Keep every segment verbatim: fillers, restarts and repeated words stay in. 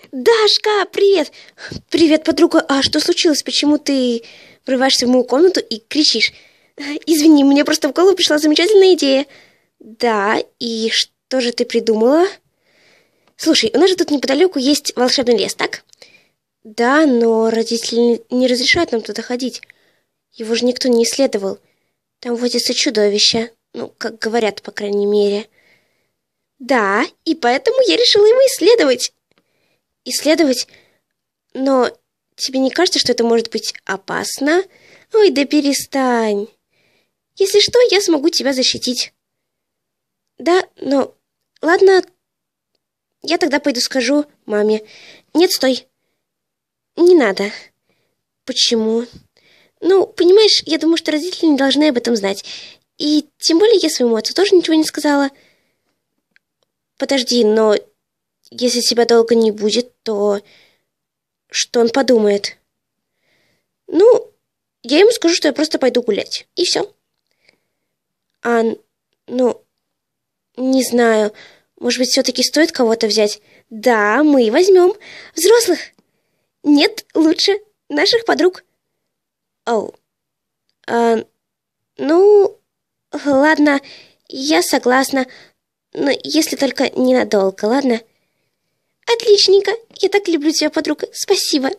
Дашка, привет! Привет, подруга. А что случилось? Почему ты врываешься в мою комнату и кричишь? Извини, мне просто в голову пришла замечательная идея. Да, и что же ты придумала? Слушай, у нас же тут неподалеку есть волшебный лес, так? Да, но родители не разрешают нам туда ходить. Его же никто не исследовал. Там водятся чудовища. Ну, как говорят, по крайней мере. Да, и поэтому я решила его исследовать. Исследовать? Но тебе не кажется, что это может быть опасно? Ой, да перестань. Если что, я смогу тебя защитить. Да, но... Ладно, я тогда пойду скажу маме. Нет, стой. Не надо. Почему? Ну, понимаешь, я думаю, что родители не должны об этом знать. И тем более я своему отцу тоже ничего не сказала. Подожди, но если тебя долго не будет, то что он подумает? Ну, я ему скажу, что я просто пойду гулять. И все. А, ну, не знаю, может быть, все-таки стоит кого-то взять? Да, мы возьмем. Взрослых? Нет, лучше наших подруг. Оу. А, ну, ладно, я согласна. Но если только ненадолго, ладно? Отличненько. Я так люблю тебя, подруга. Спасибо.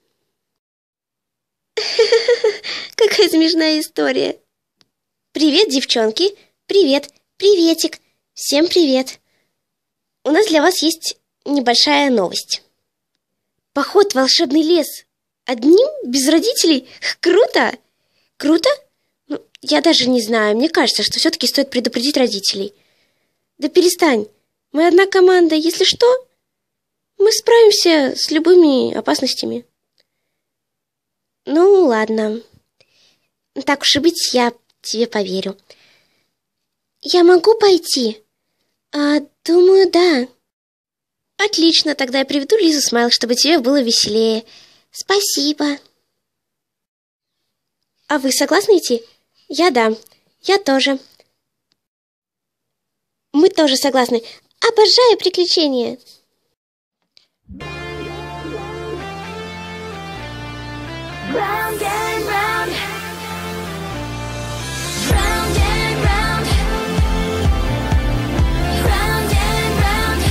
Какая смешная история. Привет, девчонки. Привет. Приветик. Всем привет. У нас для вас есть небольшая новость. Поход в волшебный лес. Одним? Без родителей? Круто. Круто? Ну, я даже не знаю. Мне кажется, что все-таки стоит предупредить родителей. Да перестань. Мы одна команда. Если что, мы справимся с любыми опасностями. Ну, ладно. Так уж и быть, я тебе поверю. Я могу пойти? А, думаю, да. Отлично, тогда я приведу Лизу Смайл, чтобы тебе было веселее. Спасибо. А вы согласны идти? Я да. Я тоже. Мы тоже согласны. Обожаю приключения. Round and round, round and round, round and round.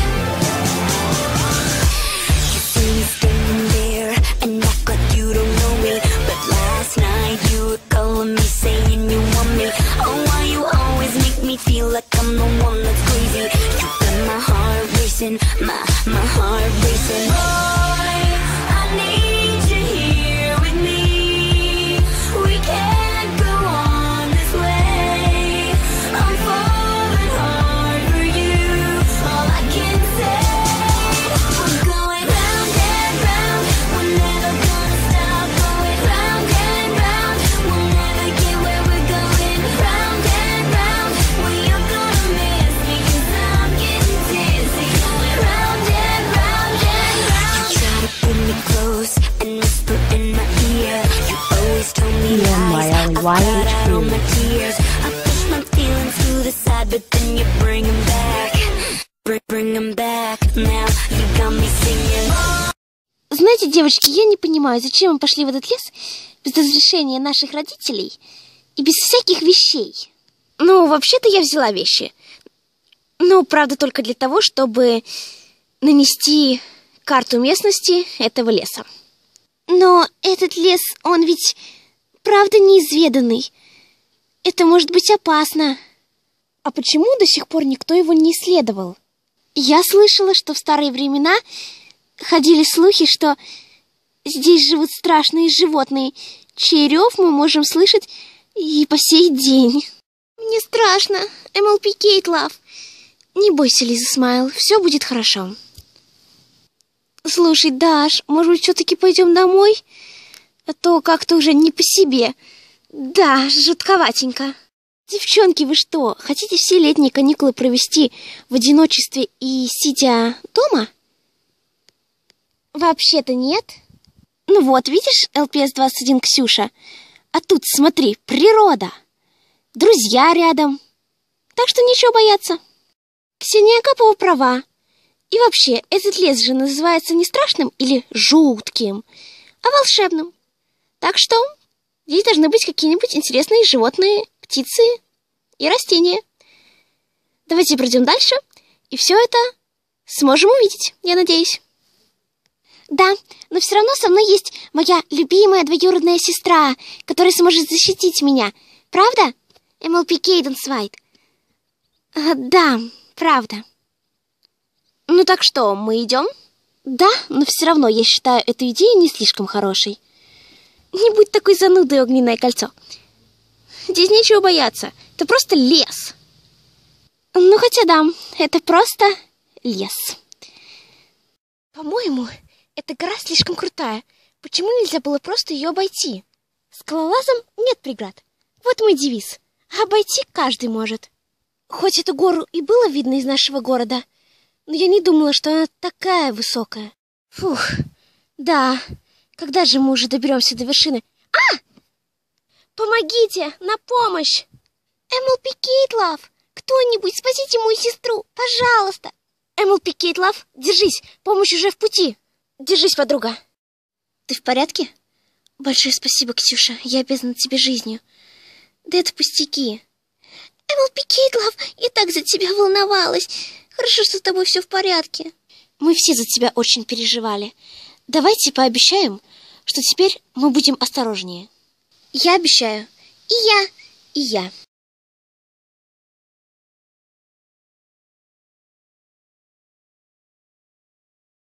You see me standing there and act like you don't know me, but last night you were calling me, saying you want me. Oh, why you always make me feel like I'm the one that's crazy? You got my heart racing, my my heart racing. Boy, I need you here with me. We can't go on this way. I'm falling hard for you. All I can say, we're going round and round. We're never gonna stop going round and round. We'll never get where we're going. Round and round. Well, you're gonna miss me 'cause I'm getting dizzy. Going round and round and round. You try to pull me close and whisper in my ear. You always told me lies. I cried out all my tears. I push my feelings to the side, but then you bring them back. Bring, bring them back. Now you got me singing. Знаете, девочки, я не понимаю, зачем мы пошли в этот лес без разрешения наших родителей и без всяких вещей. Ну, вообще-то я взяла вещи. Ну, правда, только для того, чтобы нанести карту местности этого леса. Но этот лес, он ведь правда неизведанный. Это может быть опасно. А почему до сих пор никто его не исследовал? Я слышала, что в старые времена ходили слухи, что здесь живут страшные животные, чей рев мы можем слышать и по сей день. Мне страшно. эм эл пи Кейт Лав. Не бойся, Лиза Смайл, все будет хорошо. Слушай, Даш, может быть, все-таки пойдем домой? А то как-то уже не по себе. Да, жутковатенько. Девчонки, вы что, хотите все летние каникулы провести в одиночестве и сидя дома? Вообще-то нет. Ну вот, видишь, эл пи эс двадцать один Ксюша? А тут, смотри, природа. Друзья рядом. Так что нечего бояться. Ксения Акапова права. И вообще, этот лес же называется не страшным или жутким, а волшебным. Так что здесь должны быть какие-нибудь интересные животные, птицы и растения. Давайте пройдем дальше, и все это сможем увидеть, я надеюсь. Да, но все равно со мной есть моя любимая двоюродная сестра, которая сможет защитить меня. Правда, эм эл пи Cadence White? А, да, правда. Ну так что, мы идем? Да, но все равно я считаю эту идею не слишком хорошей. Не будь такой занудой, огненное кольцо. Здесь нечего бояться, это просто лес. Ну хотя да, это просто лес. По-моему, эта гора слишком крутая. Почему нельзя было просто ее обойти? Скалолазам нет преград. Вот мой девиз. Обойти каждый может. Хоть эту гору и было видно из нашего города, но я не думала, что она такая высокая. Фух, да, когда же мы уже доберемся до вершины? А! Помогите, на помощь! эм эл пи Kate Love, кто-нибудь спасите мою сестру, пожалуйста! эм эл пи Kate Love, держись, помощь уже в пути. Держись, подруга. Ты в порядке? Большое спасибо, Ксюша, я обязана тебе жизнью. Да это пустяки. эм эл пи Kate Love, я так за тебя волновалась. Хорошо, что с тобой все в порядке. Мы все за тебя очень переживали. Давайте пообещаем, что теперь мы будем осторожнее. Я обещаю. И я, и я.